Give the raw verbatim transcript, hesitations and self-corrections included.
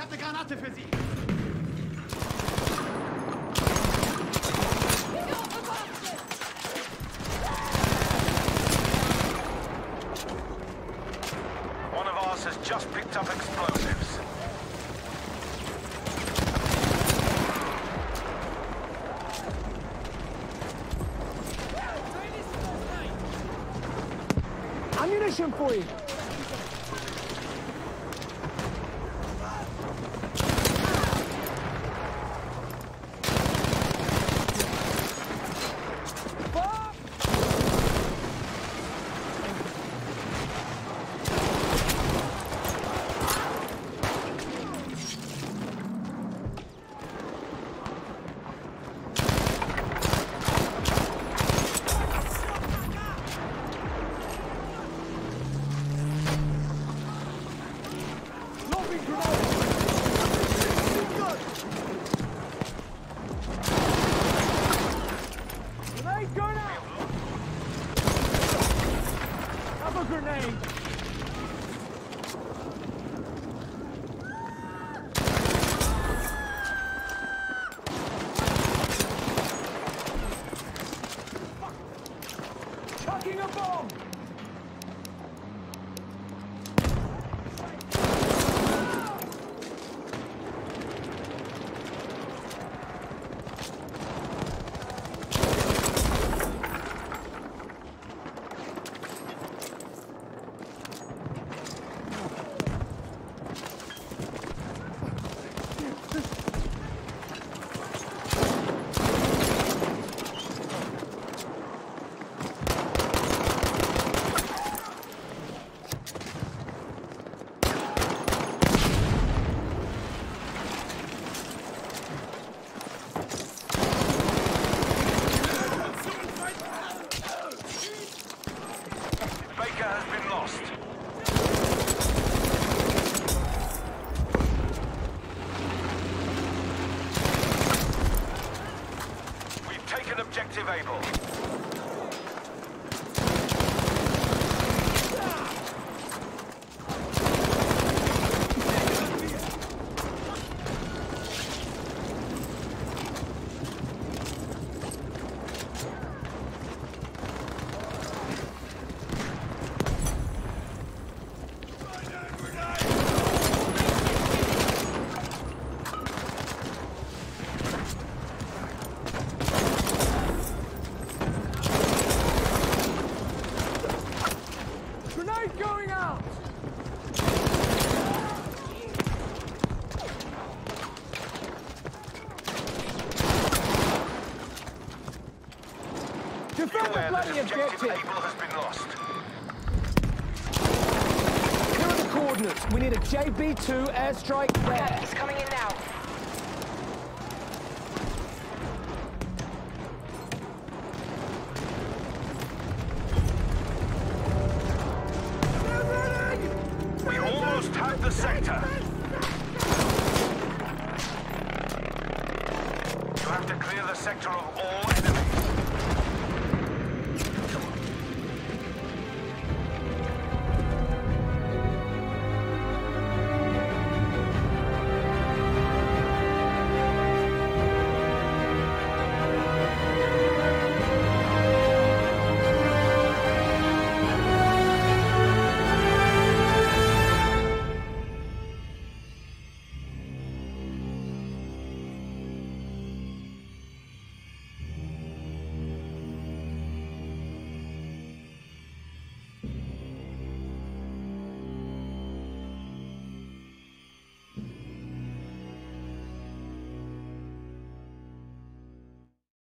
habe eine Granate für Sie. One of ours has just picked up explosives. Ammunition for you. Grenade! Chucking a bomb! Has been lost. We've taken objective Able. Going out! Defend the bloody objective! Able has been lost. Here are the coordinates. We need a J B two airstrike there. He's coming in now. We almost have the sector. You have to clear the sector of all enemies.